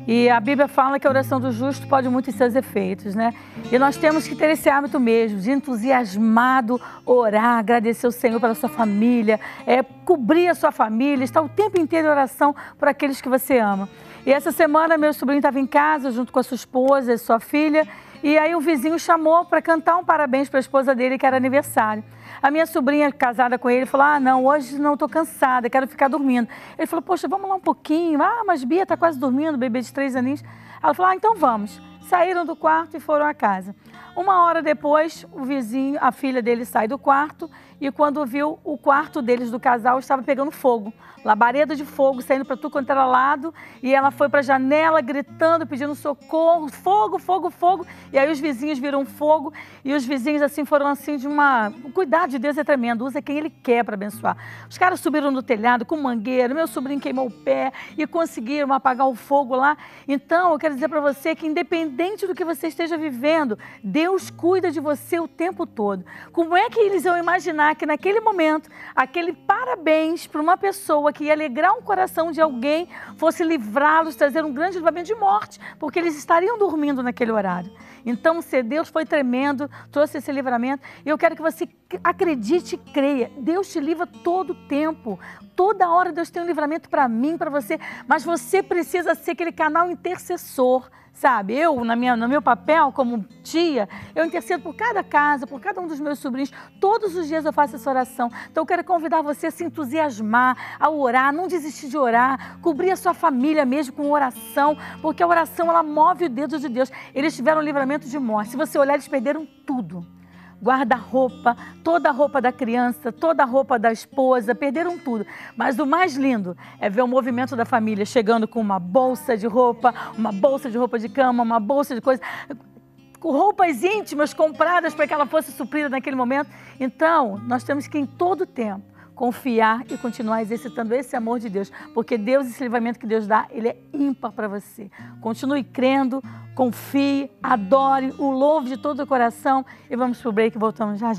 E a Bíblia fala que a oração do justo pode muito em seus efeitos, né? E nós temos que ter esse hábito mesmo, de entusiasmado orar, agradecer o Senhor pela sua família, é, cobrir a sua família, estar o tempo inteiro em oração por aqueles que você ama. E essa semana meu sobrinho estava em casa junto com a sua esposa e sua filha, e aí o vizinho chamou para cantar um parabéns para a esposa dele, que era aniversário. A minha sobrinha, casada com ele, falou, ah, não, hoje não, estou cansada, quero ficar dormindo. Ele falou, poxa, vamos lá um pouquinho. Ah, mas Bia está quase dormindo, bebê de três aninhos. Ela falou, ah, então vamos. Saíram do quarto e foram à casa. Uma hora depois, o vizinho, a filha dele sai do quarto e quando viu, o quarto deles, do casal, estava pegando fogo. Labareda de fogo, saindo para tudo quanto era lado. E ela foi para a janela, gritando, pedindo socorro, fogo, fogo, fogo. E aí os vizinhos viram fogo. E os vizinhos, assim, foram assim de uma... O cuidado de Deus é tremendo, usa quem Ele quer para abençoar. Os caras subiram no telhado com mangueira, meu sobrinho queimou o pé e conseguiram apagar o fogo lá. Então, eu quero dizer para você que independente do que você esteja vivendo, Deus cuida de você o tempo todo. Como é que eles iam imaginar que naquele momento, aquele parabéns para uma pessoa que ia alegrar o coração de alguém, fosse livrá-los, trazer um grande livramento de morte, porque eles estariam dormindo naquele horário. Então, se Deus foi tremendo, trouxe esse livramento, e eu quero que você acredite e creia. Deus te livra todo o tempo. Toda hora Deus tem um livramento para mim, para você, mas você precisa ser aquele canal intercessor, sabe? Eu, na minha, no meu papel como tia, eu intercedo por cada casa, por cada um dos meus sobrinhos. Todos os dias eu faço essa oração. Então eu quero convidar você a se entusiasmar, a orar, não desistir de orar, cobrir a sua família mesmo com oração, porque a oração, ela move o dedo de Deus. Eles tiveram um livramento de morte. Se você olhar, eles perderam tudo. Guarda-roupa, toda a roupa da criança, toda a roupa da esposa, perderam tudo. Mas o mais lindo é ver o movimento da família chegando com uma bolsa de roupa, uma bolsa de roupa de cama, uma bolsa de coisa, com roupas íntimas compradas para que ela fosse suprida naquele momento. Então, nós temos que em todo tempo confiar e continuar exercitando esse amor de Deus, porque Deus, esse livramento que Deus dá, ele é ímpar para você. Continue crendo, confie, adore, o louve de todo o coração e vamos pro break e voltamos já já.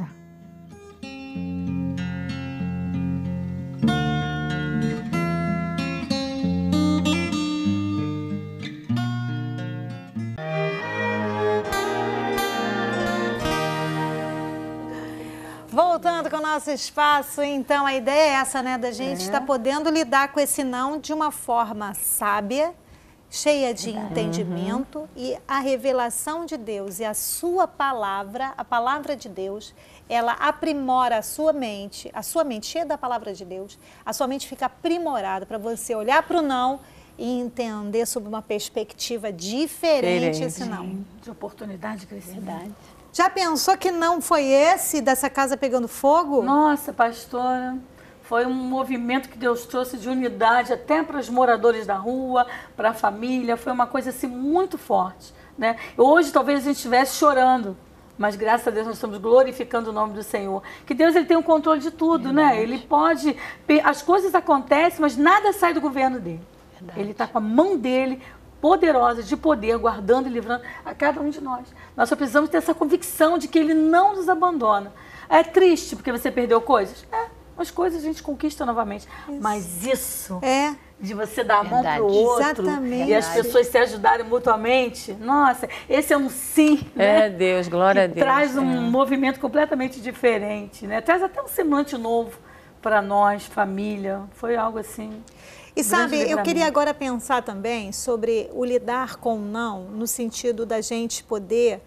Voltando com o nosso espaço, então a ideia é essa, né, da gente estar é. tá podendo lidar com esse não de uma forma sábia, cheia de Verdade. entendimento uhum. e a revelação de Deus e a sua palavra, a palavra de Deus, ela aprimora a sua mente, a sua mente cheia da palavra de Deus, a sua mente fica aprimorada para você olhar para o não e entender sob uma perspectiva diferente, diferente. esse não. De oportunidade de crescimento. Já pensou que não foi esse dessa casa pegando fogo? Nossa, pastora, foi um movimento que Deus trouxe de unidade até para os moradores da rua, para a família, foi uma coisa assim muito forte, né? Hoje talvez a gente estivesse chorando, mas graças a Deus nós estamos glorificando o nome do Senhor. Que Deus, ele tem o controle de tudo, Verdade. né? Ele pode, as coisas acontecem, mas nada sai do governo dele. Verdade. Ele está com a mão dele, poderosa, de poder, guardando e livrando a cada um de nós. Nós só precisamos ter essa convicção de que Ele não nos abandona. É triste porque você perdeu coisas? É, as coisas a gente conquista novamente. Isso. Mas isso, é. de você dar a mão para o outro Exatamente. e as pessoas se ajudarem mutuamente, nossa, esse é um sim, né? É Deus, glória a Deus. Traz um é. movimento completamente diferente, né? Traz até um semblante novo para nós, família. Foi algo assim... E sabe, eu queria agora pensar também sobre o lidar com o não, no sentido da gente poder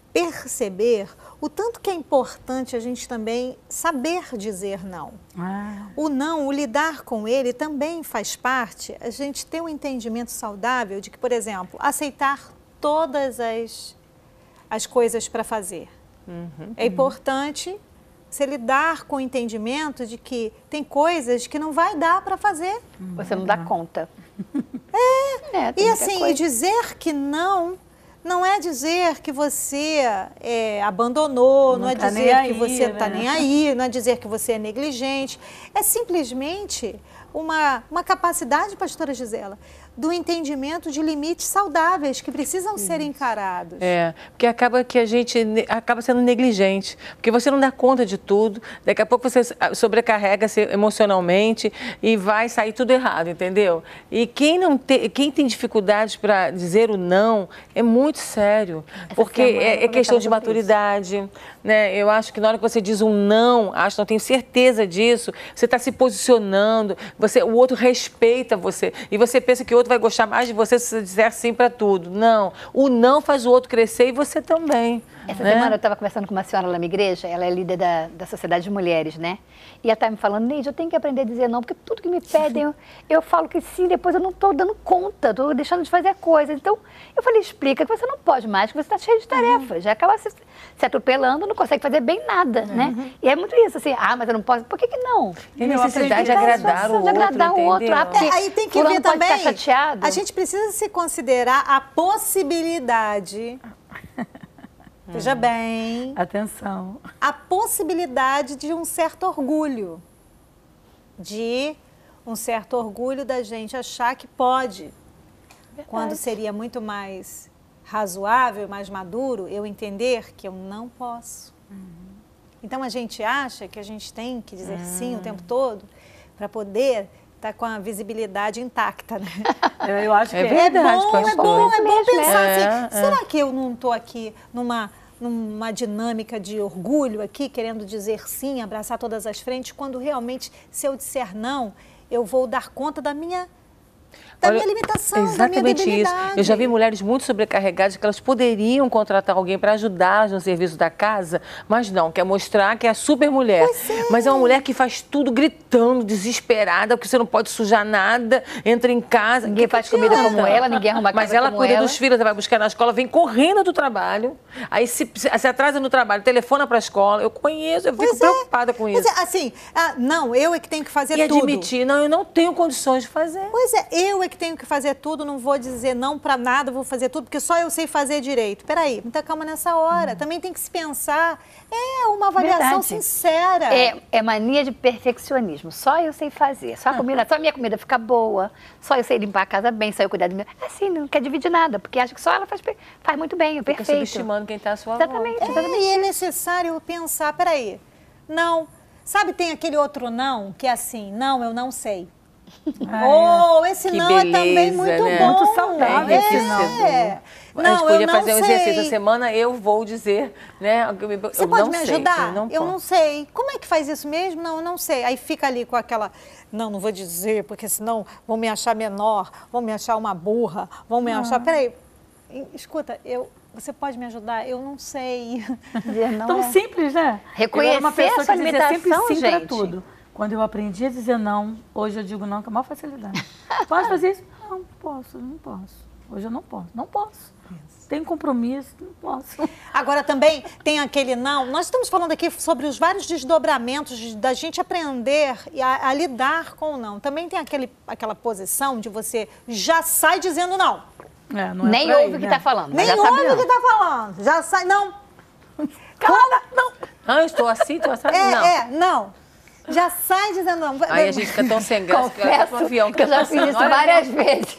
perceber o tanto que é importante a gente também saber dizer não. Ah. O não, o lidar com ele também faz parte, a gente ter um entendimento saudável de que, por exemplo, aceitar todas as, as coisas para fazer. Uhum, é importante... Você lidar com o entendimento de que tem coisas que não vai dar para fazer. Você não dá conta. É, é e assim, e dizer que não, não é dizer que você é, abandonou, não, não é tá dizer aí, que você está né? nem aí, não é dizer que você é negligente. É simplesmente uma, uma capacidade, pastora Gisela, do entendimento de limites saudáveis que precisam Isso. ser encarados. É, porque acaba que a gente acaba sendo negligente, porque você não dá conta de tudo, daqui a pouco você sobrecarrega-se emocionalmente e vai sair tudo errado, entendeu? E quem, não te, quem tem dificuldades para dizer o não é muito sério, Essa porque é, é questão de maturidade, né? Eu acho que na hora que você diz um não, acho, não tenho certeza disso, você está se posicionando, você, o outro respeita você e você pensa que o outro vai gostar mais de você se você disser sim para tudo. Não, o não faz o outro crescer e você também. Essa né? semana eu estava conversando com uma senhora lá na minha igreja, ela é líder da, da Sociedade de Mulheres, né? E ela estava me falando, Neide, eu tenho que aprender a dizer não, porque tudo que me pedem, eu, eu falo que sim, depois eu não estou dando conta, estou deixando de fazer coisas. Então, eu falei, explica que você não pode mais, que você está cheio de tarefas, uhum. já acaba se, se atropelando, não consegue fazer bem nada, uhum. né? E é muito isso, assim, ah, mas eu não posso, por que que não? Tem necessidade de agradar o outro, de agradar o outro. Ah, é, aí tem que ver também, a gente precisa se considerar a possibilidade... Veja bem. Atenção. A possibilidade de um certo orgulho. De um certo orgulho da gente achar que pode. Verdade. Quando seria muito mais razoável, mais maduro, eu entender que eu não posso. Uhum. Então a gente acha que a gente tem que dizer uhum. sim o tempo todo para poder estar com a visibilidade intacta, né? Eu acho que é, é verdade. É bom, é bom, é bom pensar é, assim, é. será que eu não estou aqui numa... numa dinâmica de orgulho aqui, querendo dizer sim, abraçar todas as frentes, quando realmente, se eu disser não, eu vou dar conta da minha, da Olha, minha limitação, exatamente da minha debilidade. Isso. Eu já vi mulheres muito sobrecarregadas que elas poderiam contratar alguém para ajudar no serviço da casa, mas não, quer mostrar que é a super mulher. É. Mas é uma mulher que faz tudo gritando, desesperada, porque você não pode sujar nada, entra em casa. Ninguém que faz que comida como ela, ninguém arruma casa Mas ela como cuida ela. dos filhos, ela vai buscar na escola, vem correndo do trabalho, aí se, se atrasa no trabalho, telefona para a escola. Eu conheço, eu fico pois preocupada é. com isso. Pois é, assim, ah, não, eu é que tenho que fazer e tudo. E admitir, não, eu não tenho condições de fazer. Pois é, eu é que tenho que fazer tudo, não vou dizer não para nada, vou fazer tudo, porque só eu sei fazer direito. Peraí, muita calma nessa hora. Hum. Também tem que se pensar. É uma avaliação Verdade. sincera. É, é mania de perfeccionismo. Só eu sei fazer. Só a comida, só a minha comida fica boa. Só eu sei limpar a casa bem, só eu cuidar do meu. Assim, não quer dividir nada, porque acha que só ela faz, faz muito bem, é perfeito. Fica subestimando quem está à sua exatamente, volta. exatamente. É, e é necessário pensar, peraí, não. Sabe, tem aquele outro não, que é assim, não, eu não sei. Ah, oh, esse que não beleza, é também muito né? bom. Muito saudável. É. Esse não. É. A Não, gente podia eu não fazer um sei. exercício essa semana, eu vou dizer, né? Eu, Você eu pode não me sei, ajudar? Eu, não, eu não sei. Como é que faz isso mesmo? Não, eu não sei. Aí fica ali com aquela, não, não vou dizer, porque senão vão me achar menor, vão me achar uma burra, vão me ah. achar... Peraí, escuta, eu... Você pode me ajudar? Eu não sei. Não Tão é. simples, né? Reconhecer eu era uma pessoa essa que dizia sempre limitação, sim para gente. tudo. Quando eu aprendi a dizer não, hoje eu digo não com a maior facilidade. Posso fazer isso? Não, posso, não posso. Hoje eu não posso, não posso. Isso. Tem compromisso, não posso. Agora também tem aquele não, nós estamos falando aqui sobre os vários desdobramentos da gente aprender a, a lidar com o não. Também tem aquele, aquela posição de você já sai dizendo não. É, não é Nem ouve o que está falando. Nem já ouve sabe o que está falando. Já sai, não. Cala, não. Ah, eu estou assim, estou assim. É, não. é, não. Já sai dizendo não. Aí a gente fica tão sem graça que eu confesso um avião que eu já fiz isso várias vezes.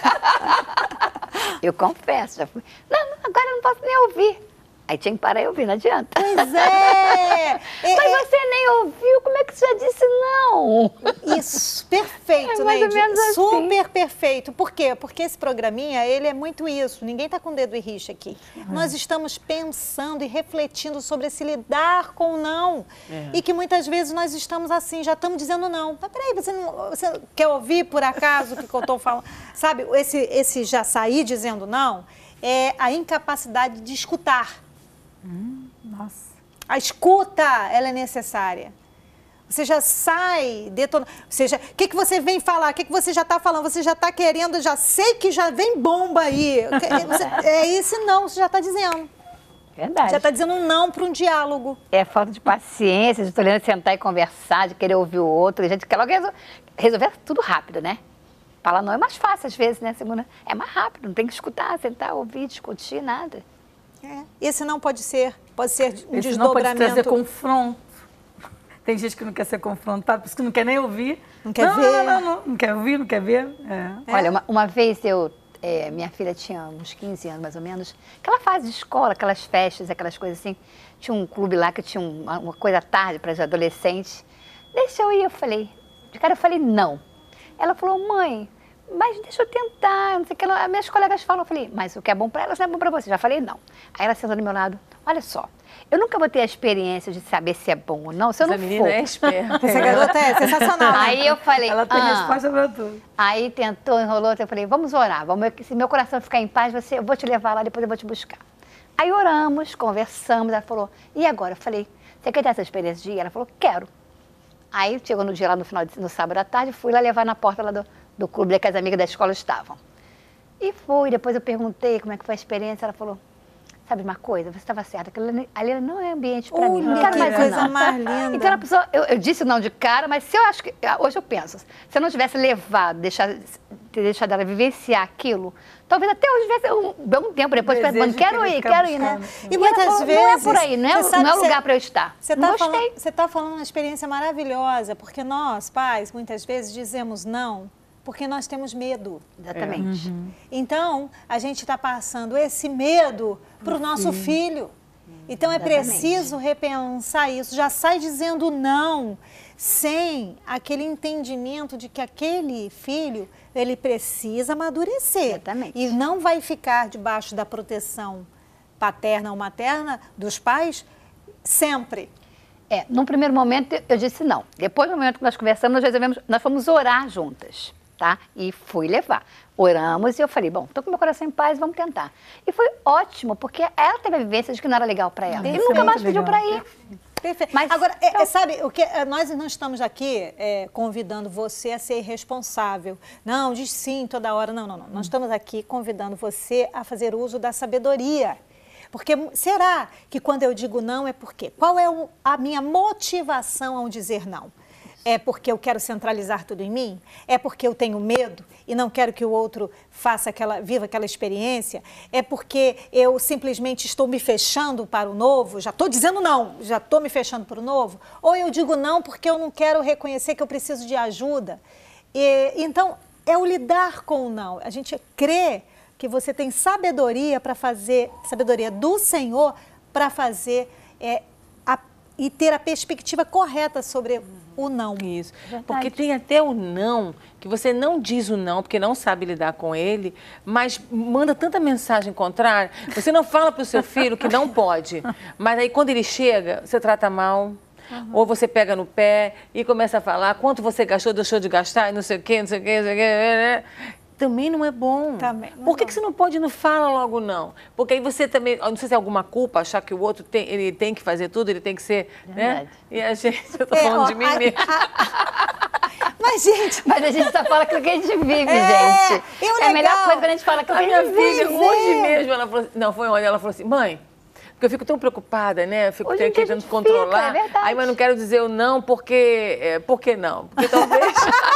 Eu confesso, já fui. Não, não, agora eu não posso nem ouvir. Aí tinha que parar e ouvir, não adianta. Pois é. Mas é... você nem ouviu, como é que você já disse não? Isso, perfeito, é mais Neide. ou menos assim. Super perfeito. Por quê? Porque esse programinha, ele é muito isso. Ninguém está com o dedo e rixa aqui. Uhum. Nós estamos pensando e refletindo sobre esse lidar com o não. É. E que muitas vezes nós estamos assim, já estamos dizendo não. Mas peraí, você, não, você quer ouvir por acaso o que, que eu estou falando? Sabe, esse, esse já sair dizendo não é a incapacidade de escutar. Hum, nossa. A escuta, ela é necessária. Você já sai detonando. Ou seja, o que, que você vem falar? O que, que você já está falando? Você já está querendo, já sei que já vem bomba aí. Você, é esse não, você já está dizendo. Verdade. Já está dizendo um não para um diálogo. É falta de paciência, de tolerância, sentar e conversar, de querer ouvir o outro. A gente quer logo resolver, resolver tudo rápido, né? Falar não é mais fácil às vezes, né? Segunda, é mais rápido, não tem que escutar, sentar, ouvir, discutir, nada. É. Esse não pode ser, pode ser um Esse desdobramento. não pode trazer confronto. Tem gente que não quer ser confrontada, por isso que não quer nem ouvir. Não quer não, ver. Não, não, não, não quer ouvir, não quer ver. É. Olha, uma, uma vez eu, é, minha filha tinha uns quinze anos mais ou menos, aquela fase de escola, aquelas festas, aquelas coisas assim. Tinha um clube lá que tinha uma, uma coisa à tarde para os adolescentes. Deixa eu ir, eu falei. De cara eu falei não. Ela falou, mãe, mas deixa eu tentar, não sei o que. Ela, minhas colegas falam, eu falei, mas o que é bom para elas não é bom para você. Já falei não. Aí ela sentou do meu lado, olha só. Eu nunca vou ter a experiência de saber se é bom ou não, se eu Essa não menina for. é esperta. Essa garota é sensacional. Né? Aí eu falei, Ela tem ah. resposta pra tudo. Aí tentou, enrolou, eu falei, vamos orar. Vamos, se meu coração ficar em paz, você, eu vou te levar lá, depois eu vou te buscar. Aí oramos, conversamos, ela falou, e agora? Eu falei, você quer ter essa experiência de ir? Ela falou, quero. Aí chegou no dia lá, no final, de, no sábado à tarde, fui lá levar na porta lá do, do clube, que as amigas da escola estavam. E fui, depois eu perguntei como é que foi a experiência, ela falou, sabe uma coisa, você estava certa, aquilo ali, ali não é ambiente para mim, não quero que mais coisa não. mais linda. Então a pessoa, eu, eu disse não de cara, mas se eu acho que, hoje eu penso, se eu não tivesse levado, deixado, ter deixado ela vivenciar aquilo, talvez até hoje tivesse um bom tempo depois, Desejo pensando, quero de ir, ficar quero ir, né? buscando, sim. E ela muitas falou, vezes... não é por aí, não é, você sabe não é que lugar você- para eu estar. Você Não está gostei. falando, você tá falando uma experiência maravilhosa, porque nós, pais, muitas vezes dizemos não, porque nós temos medo. Exatamente. Então, a gente está passando esse medo para o nosso filho. Então, é Exatamente. preciso repensar isso. Já sai dizendo não, sem aquele entendimento de que aquele filho, ele precisa amadurecer. Exatamente. E não vai ficar debaixo da proteção paterna ou materna dos pais sempre. É, num primeiro momento eu disse não. Depois, no momento que nós conversamos, nós resolvemos, nós fomos orar juntas, tá? E fui levar. Oramos e eu falei, bom, tô com meu coração em paz, vamos tentar. E foi ótimo, porque ela teve a vivência de que não era legal para ela. E nunca mais pediu para ir. Perfeito. Mas, Agora, é, então- é, sabe, o que, é, nós não estamos aqui é, convidando você a ser irresponsável. Não, diz sim toda hora. Não, não, não. Nós estamos aqui convidando você a fazer uso da sabedoria. Porque será que quando eu digo não é por quê? Qual é o, a minha motivação ao dizer não? É porque eu quero centralizar tudo em mim? É porque eu tenho medo e não quero que o outro faça aquela, viva aquela experiência? É porque eu simplesmente estou me fechando para o novo? Já estou dizendo não, já estou me fechando para o novo? Ou eu digo não porque eu não quero reconhecer que eu preciso de ajuda? E, então, é o lidar com o não. A gente crê que você tem sabedoria para fazer, sabedoria do Senhor para fazer é, a, e ter a perspectiva correta sobre o não. Isso. Porque tem até o não, que você não diz o não, porque não sabe lidar com ele, mas manda tanta mensagem contrária. Você não fala para o seu filho que não pode, mas aí quando ele chega, você trata mal. Uhum. Ou você pega no pé e começa a falar quanto você gastou, deixou de gastar, e não sei o quê, não sei o quê, não sei o quê. Também não é bom. Também não Por que, é que você não pode e não fala logo não? Porque aí você também, não sei se é alguma culpa, achar que o outro tem, ele tem que fazer tudo, ele tem que ser, Verdade. né? E a gente, eu tô É, falando ó, de mim a- mesmo. Mas, gente, Mas a gente só fala aquilo que a gente vive, É, gente. e o É a melhor legal- coisa quando a gente fala aquilo A que minha a gente vive. filha, hoje mesmo, ela falou assim, não, foi onde ela falou assim, mãe, porque eu fico tão preocupada, né? Eu fico Hoje em dia a tentando gente controlar. fica, é verdade. Aí, mas não quero dizer o não, porque. É, por que não? Porque talvez.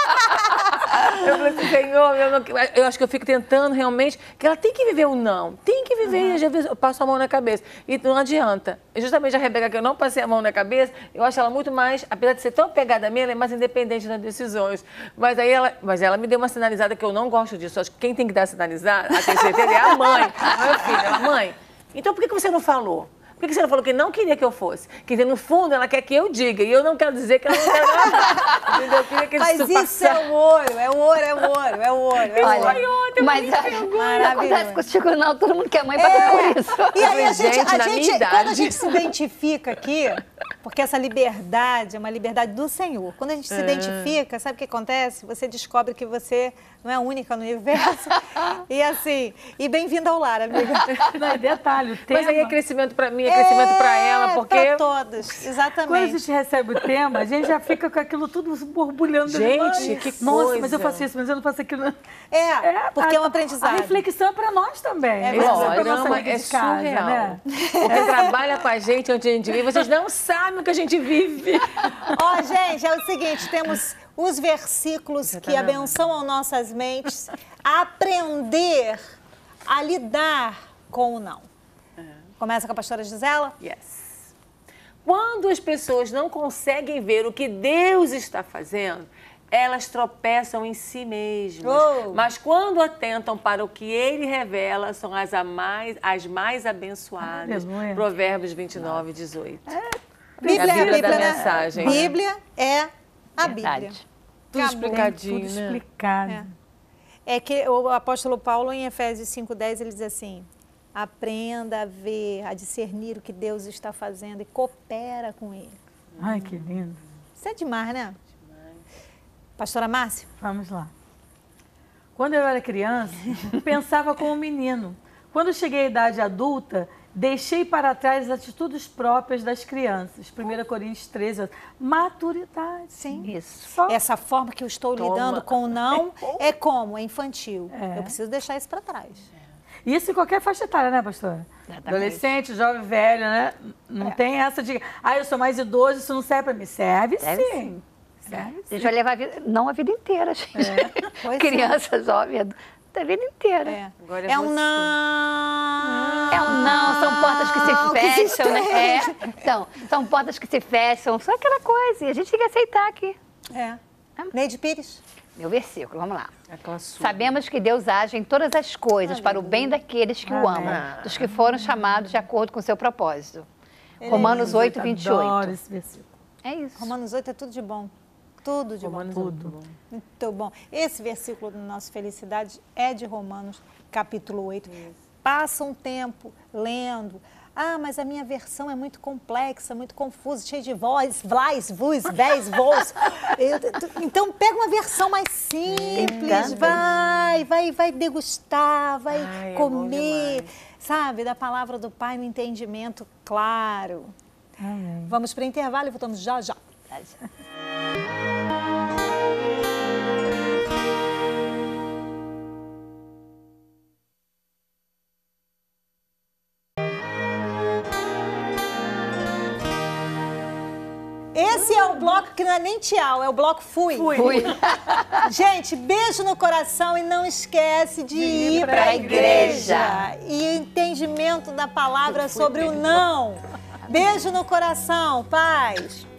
Eu falei assim, Senhor, eu, não, eu acho que eu fico tentando realmente que ela tem que viver o não. Tem que viver. Uhum. E às vezes eu passo a mão na cabeça. E não adianta. E justamente a Rebeca, que eu não passei a mão na cabeça, eu acho ela muito mais, apesar de ser tão pegada a mim, ela é mais independente nas decisões. Mas aí ela, mas ela me deu uma sinalizada que eu não gosto disso. Acho que quem tem que dar sinalizada, a ter certeza, é a mãe. Não é o filho. Ela, mãe, então por que você não falou? Por que você não falou que não queria que eu fosse? Que no fundo ela quer que eu diga. E eu não quero dizer que ela não quer nada. Entendeu? Eu queria que mas isso isso passasse. é o ouro, é o ouro, é o ouro, é o ouro. É o ouro. Olha, mas não acontece Maravilhoso. contigo não, todo mundo quer mãe passar É, por isso. E aí a gente, Gente, a na gente minha idade. quando a gente se identifica aqui, porque essa liberdade é uma liberdade do Senhor. Quando a gente se identifica, sabe o que acontece? Você descobre que você não é a única no universo. E assim, e bem-vinda ao lar, amiga. Não, é detalhe, o tema... Mas aí é crescimento pra mim, é crescimento pra ela, porque... Para todos, Quando a exatamente. gente recebe o tema, a gente já fica com aquilo tudo borbulhando. Gente, Ai, que Nossa, coisa. mas eu faço isso, mas eu não faço aquilo. É, porque é um a- aprendizado. A reflexão é para nós também. É Isso verdade. pra nossa Não, amiga é de casa, surreal. né? Porque trabalha com a gente onde a gente vive, vocês não sabem o que a gente vive. Ó, gente, é o seguinte, temos os versículos que abençoam nossas mentes a aprender a lidar com o não. Começa com a pastora Gisela? Yes. quando as pessoas não conseguem ver o que Deus está fazendo, elas tropeçam em si mesmas. Oh. Mas quando atentam para o que Ele revela, são as, a mais, as mais abençoadas. Aleluia. Provérbios vinte e nove, dezoito. Bíblia É a Bíblia da né? mensagem. Bíblia é a Verdade. Bíblia. Tudo Acabou. explicadinho, Tudo né? explicado. É. É que o apóstolo Paulo, em Efésios cinco, dez, ele diz assim: aprenda a ver, a discernir o que Deus está fazendo e coopera com Ele. Ai, que lindo. Isso é demais, né? Pastora Márcia? Vamos lá. Quando eu era criança, pensava como menino. Quando cheguei à idade adulta, deixei para trás as atitudes próprias das crianças. primeira Coríntios treze, maturidade. Sim. Isso. Só Essa forma que eu estou Toma. lidando com o não é como? É infantil. É. Eu preciso deixar isso para trás. isso em qualquer faixa etária, né, pastora? Exatamente. Adolescente, jovem, velho, né? Não tem essa de, ah, eu sou mais idoso, isso não serve para mim. Serve, Serve sim. sim. Serve A sim. gente vai levar a vida, não a vida inteira, gente. Pois é. Criança, jovem, adulto, a vida inteira. É, Agora é é um você. não. É um não, são portas que Não, se que se fecham, né? É. Então, são portas que se fecham, só aquela coisa. E a gente tem que aceitar aqui. É. Neide Pires? Meu versículo, vamos lá. Aquela sua. Sabemos que Deus age em todas as coisas para o bem daqueles que o Amém. amam, dos que foram chamados de acordo com o seu propósito. Romanos oito, vinte e Adoro oito. esse versículo. É isso. Romanos oito é tudo de bom. Tudo de Romanos bom. é muito bom. Muito bom. Esse versículo do nosso Felicidade é de Romanos, capítulo oito. Passa um tempo lendo. Ah, mas a minha versão é muito complexa, muito confusa, cheia de voz, vlais, vus, véis, voz. Então, pega uma versão mais simples, vai, vai, vai degustar, vai Ai, é bom comer, demais. sabe, da palavra do Pai no entendimento claro. Amém. Vamos para o intervalo e voltamos já, já. Esse é o bloco que não é nem tchau, é o bloco fui. Fui. Gente, beijo no coração e não esquece de, ir pra para a igreja. igreja. E entendimento da palavra sobre o não. Beijo no coração, paz.